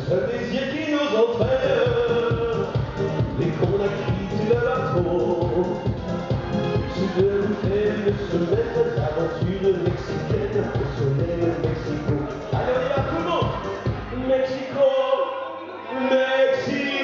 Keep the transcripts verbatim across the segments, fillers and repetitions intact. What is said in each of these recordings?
seul désir qui nous entraîne, dès qu'on a quitté le bateau, c'est de nous faire une semaine d'aventure mexicaine au soleil de Mexico. Allez, on y va tout le monde. Mexico, Mexico.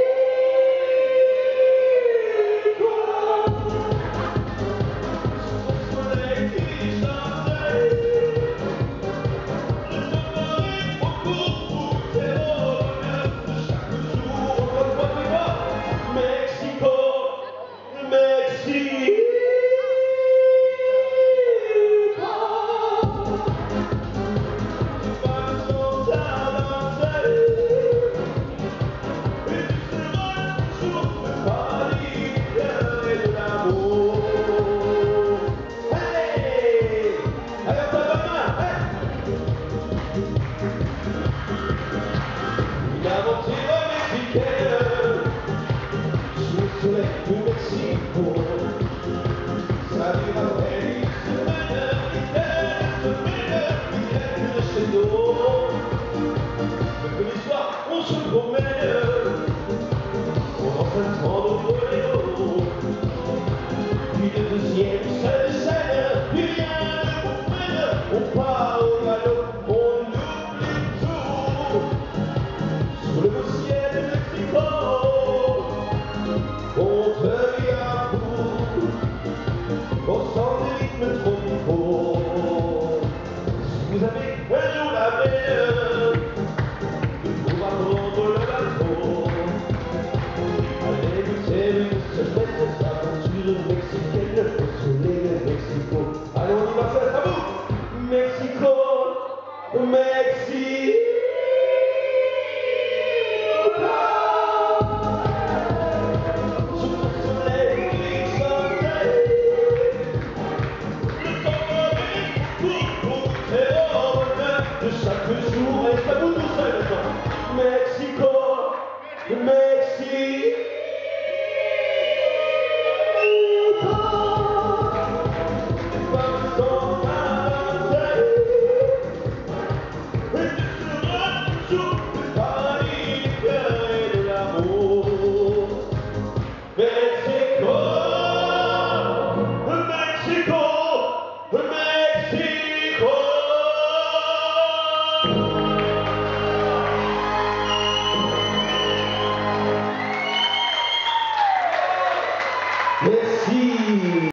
Du Mexico, salir a ver y se mene, se mene, se mene chez nous. Mercredi soir, on se promène.